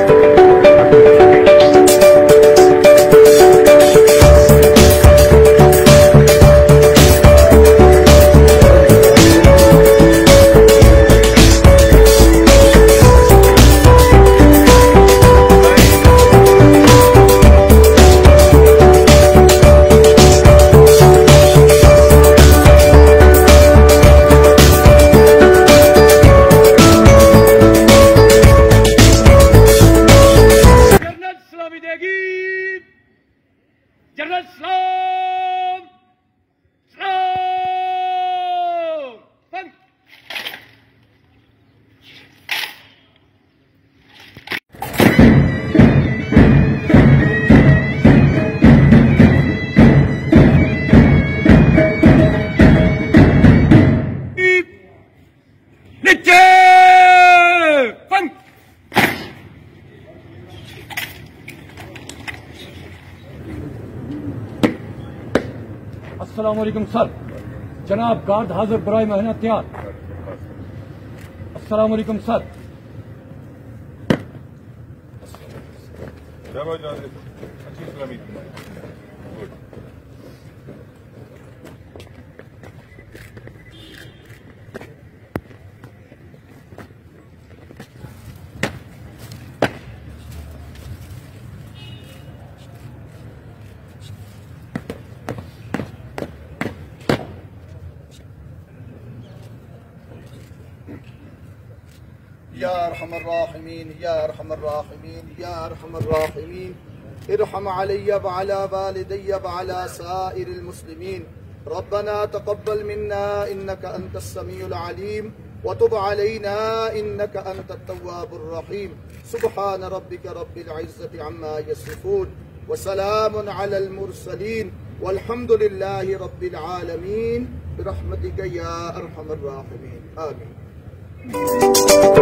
अस्सलाम वालेकुम सर, जनाब गार्ड हाजिर बराए मेहनत तैयार। अस्सलाम वालेकुम सर। या अरहमर राहिमीन, या अरहमर राहिमीन, या अरहमर राहिमीन, इरहम अलैया व अला वालिदैया व अला साइरिल मुस्लिमीन। रब्बना तक़ब्बल मिन्ना इन्नका अंतस समीउल अलीम व तुब अलैना इन्नका अंतत तव्वाबुर रहीम। सुब्हान रब्बिका रब्बिल इज्जति अम्मा यसिफून व सलामुन अलल मुरसलीन वल्हम्दुलिल्लाहि रब्बिल आलमीन बिरहमतिका या अरहमर राहिमीन। आमीन।